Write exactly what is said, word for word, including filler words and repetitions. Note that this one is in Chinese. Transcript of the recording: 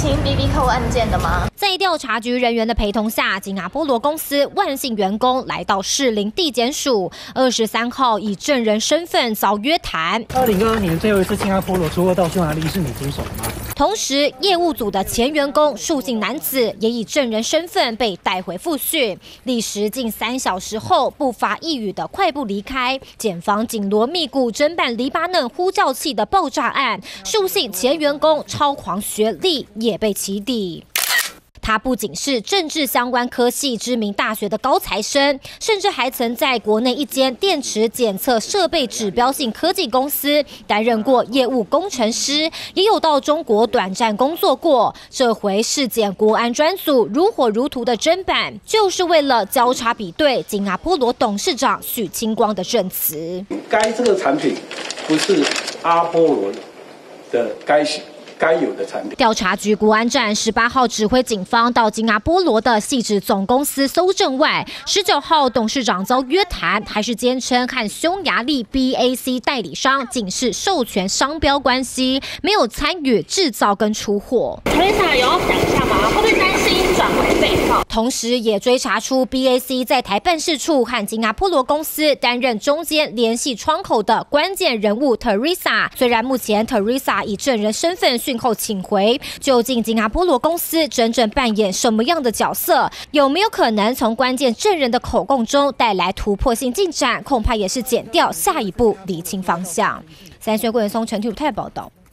清 B B 扣案件的吗？ 在调查局人员的陪同下，金阿波罗公司万姓员工来到士林地检署，二十三号以证人身份遭约谈。 二零二二年最后一次金阿波罗出货到匈牙利是你经手的吗？ 同时，业务组的前员工数姓男子也以证人身份被带回复讯，历时近三小时后，不发一语的快步离开。检方紧锣密鼓侦办黎巴嫩呼叫器的爆炸案，数姓前员工超狂学历也被起底。他不仅是政治相关科系知名大学的高材生，甚至还曾在国内一间电池检测设备指标性科技公司担任过业务工程师，也有到中国短暂工作过。这回市检国安专组如火如荼的侦办，就是为了交叉比对金阿波罗董事长许清光的证词。 该这个产品不是阿波罗的该该有的产品。 调查局国安站十八号指挥警方到金阿波罗的细致总公司搜证外，十九号董事长遭约谈，还是坚称和匈牙利 B A C 代理商仅是授权商标关系，没有参与制造跟出货。 Teresa 有要讲一下吗？会不会担心转为被告？ 同时也追查出 B A C 在台办事处和金阿波罗公司担任中间联系窗口的关键人物 Teresa。虽然目前 Teresa 以证人身份讯后请回，究竟金阿波罗公司真正扮演什么样的角色？有没有可能从关键证人的口供中带来突破性进展？恐怕也是检调下一步厘清方向。三宣郭元松、陈体武泰报道。